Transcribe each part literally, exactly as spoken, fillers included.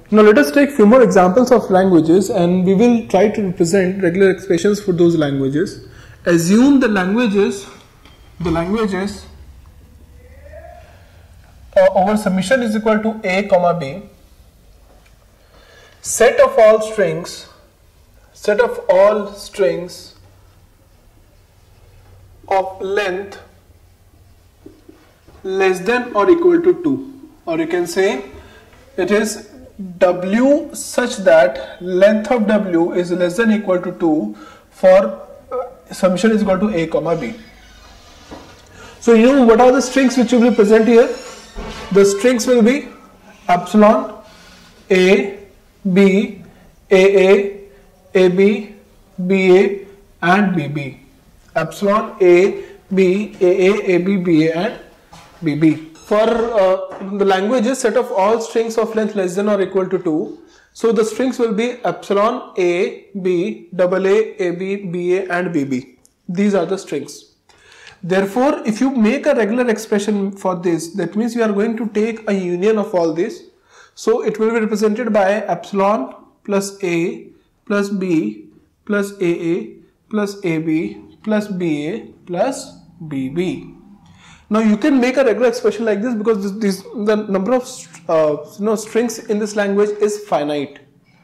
Now let us take few more examples of languages and we will try to represent regular expressions for those languages. Assume the languages, the languages uh, over submission is equal to A comma B. Set of all strings, set of all strings of length less than or equal to two, or you can say it is W such that length of W is less than or equal to two for uh, submission is equal to A comma B. So you know what are the strings which will be present here? The strings will be epsilon, A, B, A A, A B, B A and B B. Epsilon, A, B, A A, A B, B A and B B. For uh, the languages, set of all strings of length less than or equal to two. So the strings will be epsilon, A, B, A A, A B, B A and B B. These are the strings. Therefore, if you make a regular expression for this, that means you are going to take a union of all this. So it will be represented by epsilon plus A plus B plus A A plus A B plus B A plus B B. Now you can make a regular expression like this because this, this the number of uh, you know, strings in this language is finite.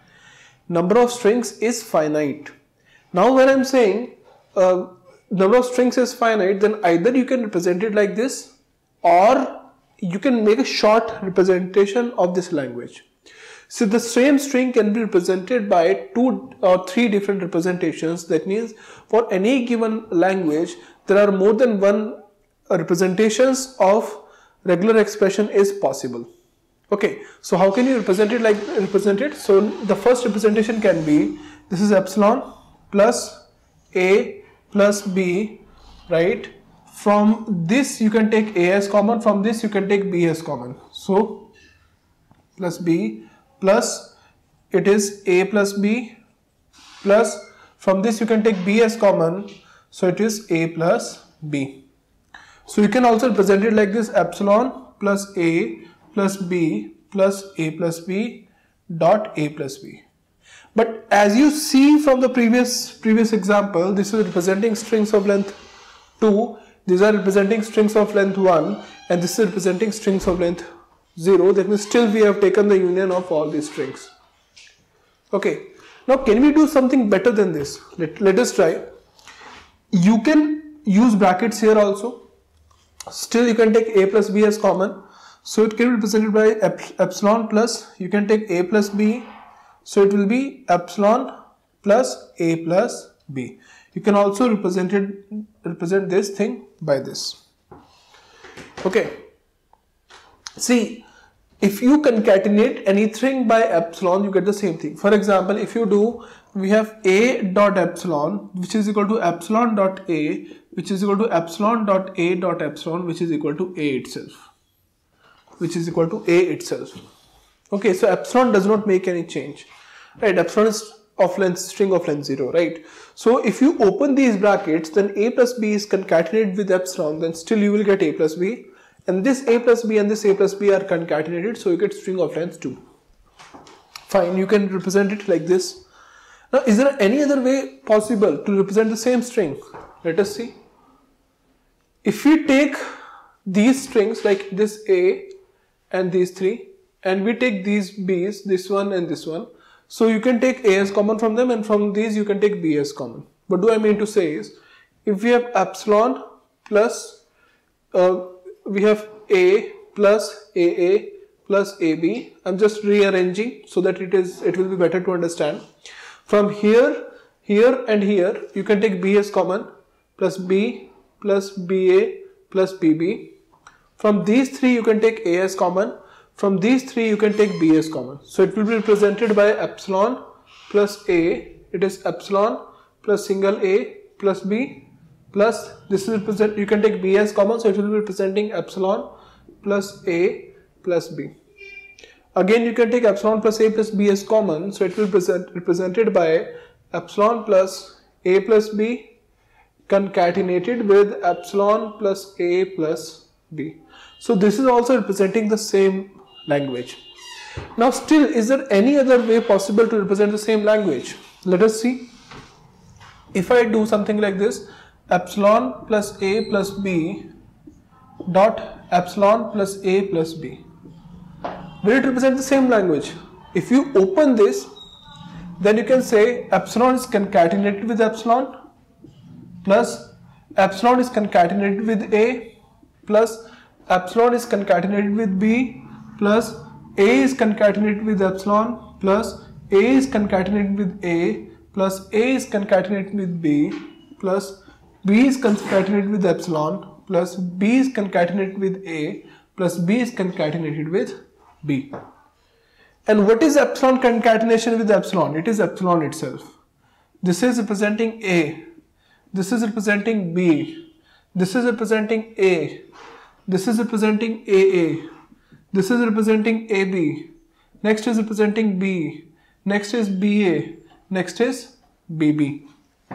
Number of strings is finite. Now when I am saying uh, number of strings is finite, then either you can represent it like this or you can make a short representation of this language. So the same string can be represented by two or three different representations. That means for any given language there are more than one representations of regular expression is possible. Okay, so how can you represent it like represent it? So the first representation can be this is epsilon plus A plus B, right? From this you can take A as common, from this you can take B as common. So plus B plus it is A plus B plus from this you can take B as common, so it is A plus B. So you can also represent it like this, epsilon plus A plus B plus A plus B dot A plus B. But as you see from the previous previous example, this is representing strings of length two, these are representing strings of length one, and this is representing strings of length zero. That means still we have taken the union of all these strings. Okay, now can we do something better than this? Let, let us try. You can use brackets here also. Still you can take A plus B as common, so it can be represented by ep epsilon plus, you can take A plus B, so it will be epsilon plus A plus B. You can also represent it, represent this thing by this. Okay, see, if you concatenate anything by epsilon, you get the same thing. For example, if you do, we have A dot epsilon, which is equal to epsilon dot A, which is equal to epsilon dot A dot epsilon, which is equal to A itself, which is equal to A itself. Okay, so epsilon does not make any change, right? Epsilon is of length, string of length zero, right? So if you open these brackets, then A plus B is concatenated with epsilon, then still you will get A plus B, and this A plus B and this A plus B are concatenated, so you get string of length two. Fine, you can represent it like this. Now, is there any other way possible to represent the same string? Let us see. If we take these strings like this A and these three, and we take these B's, this one and this one, so you can take A as common from them, and from these you can take B as common. What do I mean to say is, if we have epsilon plus, uh, we have A plus A A plus A B, I'm just rearranging so that it is it will be better to understand. From here, here and here, you can take B as common, plus B plus B A plus B B. From these three, you can take A as common. From these three, you can take B as common. So it will be represented by epsilon plus A. It is epsilon plus single A plus B plus this is represent. You can take B as common, so it will be representing epsilon plus A plus B. Again, you can take epsilon plus A plus B as common, so it will be represented by epsilon plus A plus B concatenated with epsilon plus A plus B. So this is also representing the same language. Now still, is there any other way possible to represent the same language? Let us see. If I do something like this, epsilon plus A plus B dot epsilon plus A plus B, will it represent the same language? If you open this, then you can say epsilon is concatenated with epsilon plus epsilon is concatenated with A plus epsilon is concatenated with B plus A is concatenated with epsilon plus A is concatenated with A plus A is concatenated with B plus B is concatenated with epsilon plus B is concatenated with A plus B is concatenated with B. And what is epsilon concatenation with epsilon? It is epsilon itself. This is representing A. This is representing B. This is representing A. This is representing A A. This is representing A B. Next is representing B. Next is B A. Next is B B.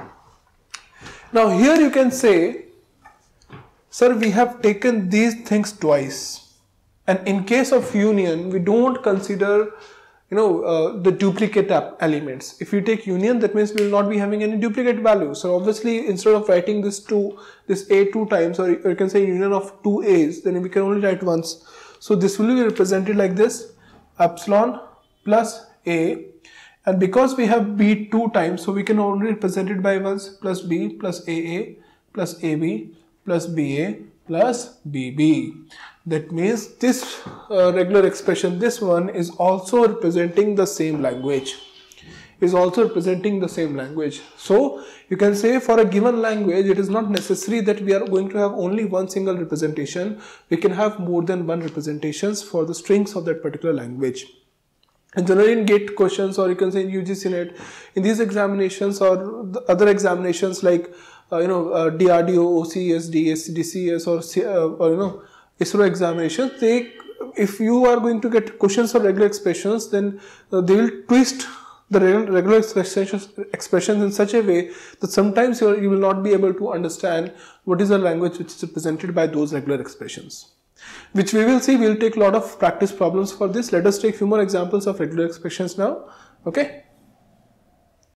Now here you can say, sir, we have taken these things twice. And in case of union, we don't consider, you know, uh, the duplicate elements. If you take union, that means we will not be having any duplicate values. So obviously, instead of writing this two, this A two times, or you can say union of two A's, then we can only write once. So this will be represented like this, epsilon plus A. And because we have B two times, so we can only represent it by once, plus B plus A A plus A B plus B A plus B B. That means this uh, regular expression, this one is also representing the same language, is also representing the same language. So you can say for a given language, it is not necessary that we are going to have only one single representation. We can have more than one representations for the strings of that particular language. And generally in GATE questions, or you can say in U G C net, in these examinations or the other examinations like uh, you know uh, D R D O, O C S, D S, D C S, or, uh, or you know ISRO examinations, they, if you are going to get questions for regular expressions, then uh, they will twist the regular expressions, expressions in such a way that sometimes you, are, you will not be able to understand what is the language which is represented by those regular expressions. Which we will see, we will take a lot of practice problems for this. Let us take few more examples of regular expressions now. Okay.